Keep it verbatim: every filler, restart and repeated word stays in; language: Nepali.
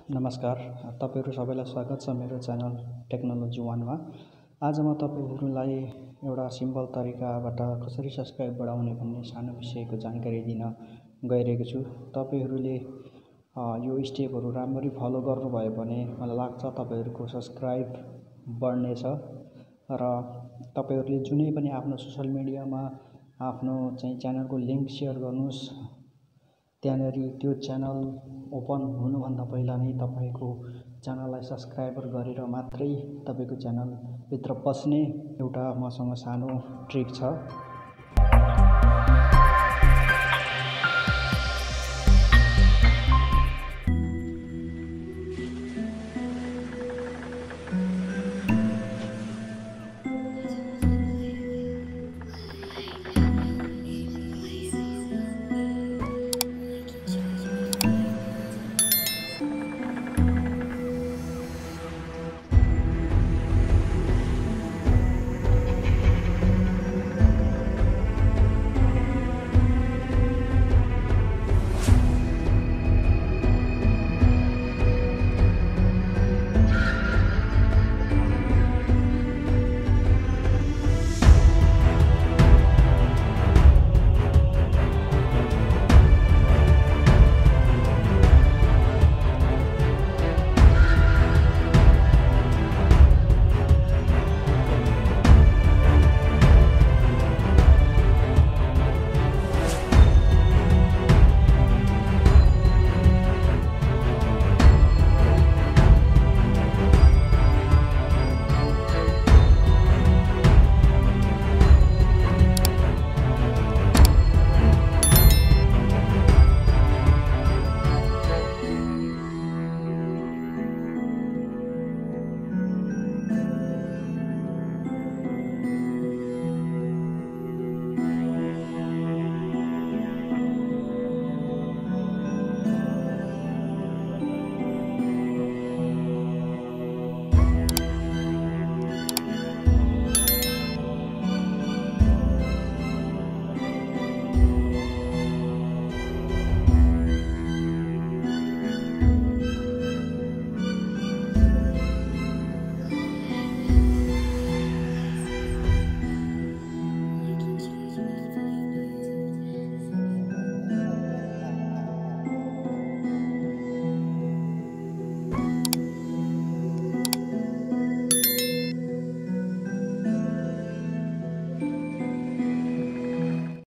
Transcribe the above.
नमस्कार, तपाईहरु सबैलाई स्वागत छ मेरो च्यानल टेक्नोलोजी वानमा। आज म तपाईहरुलाई एउटा सिम्पल तरिकाबाट कसरी सब्स्क्राइब बढाउने भन्ने सानो विषयको जानकारी दिन गइरहेको छु। तपाईहरुले यो स्टेपहरु राम्ररी फलो गर्नुभयो भने मलाई लाग्छ तपाईहरुको सब्स्क्राइब बढ्नेछ र तपाईहरुले जुनै पनि आफ्नो सोशल मिडियामा आफ्नो चाहिँ च्यानलको लिंक शेयर गर्नुस्। त्यहाँनेरि त्यो च्यानल ओपन हुनुभन्दा पहिला नै तपाईको च्यानललाई सब्स्क्राइबर गरेर मात्रै तपाईको च्यानल भित्र पस्ने एउटा मसँग सानो ट्रिक छ।